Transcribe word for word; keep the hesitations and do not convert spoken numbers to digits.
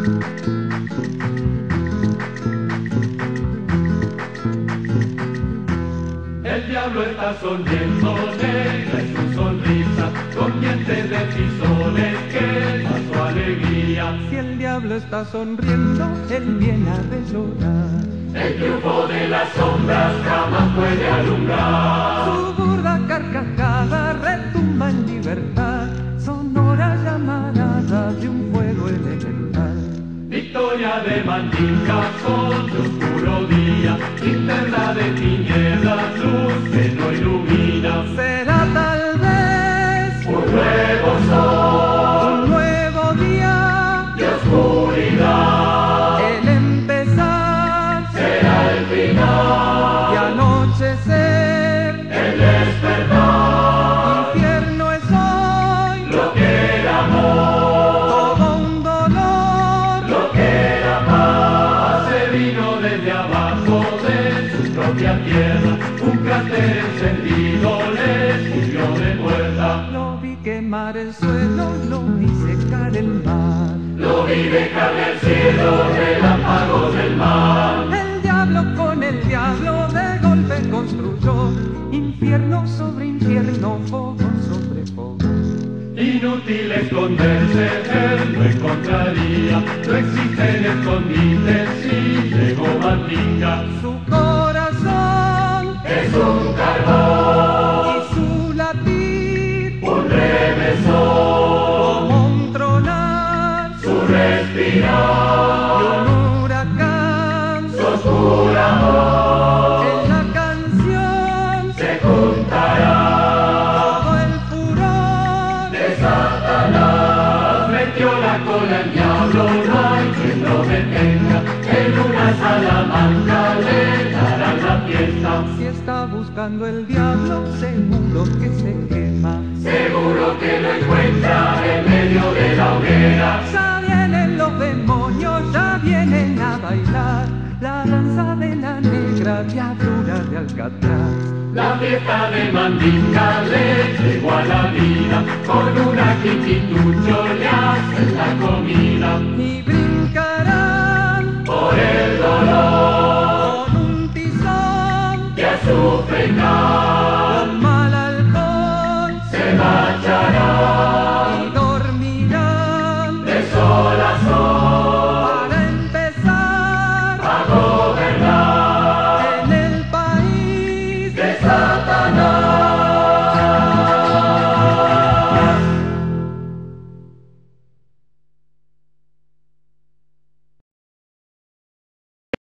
El diablo está sonriendo, negra es su sonrisa, con dientes de pisones que da su alegría. Si el diablo está sonriendo, él viene a llorar. El triunfo de las sombras jamás puede alumbrar. Su burda carcajada retumba en libertad, sonora llamarada de un fuego elemental. Victoria de Mandinka, sol de oscuro día, linterna de tinieblas, luz que no ilumina. Será tal vez un nuevo sol, un nuevo día de oscuridad. El empezar será el final y anochecer el despertar. Infierno es hoy Lo que era amor, todo un dolor. lo que era paz. Se vino desde abajo de su propia tierra, un cráter encendido le sirvió de puerta. Lo vi quemar el suelo, lo vi secar el mar. Lo vi dejar del cielo relámpagos del mar. El diablo con el diablo de golpe construyó infierno sobre infierno, fuego sobre fuego. Inútil esconderse, él lo encontraría. No existen escondites si llegó Mandinka. Su corazón Es un carbón, y su latir un remesón, como un tronar su respirar, y un huracán. su oscuro amor En la canción se juntará. todo el furor De Satanás metió la cola el diablo, no hay quien lo detenga. En una salamanca le darán la fiesta. Si está buscando el diablo, seguro que se quema. Seguro que lo encuentra en medio de la hoguera. Ya vienen los demonios, ya vienen a bailar la danza de la negra diablura de Alcatraz. La fiesta de Mandinka le llegó a la vida, con una quititucho le hacen la comida. Y brincarán Por el dolor con un tizón de azufre y cal.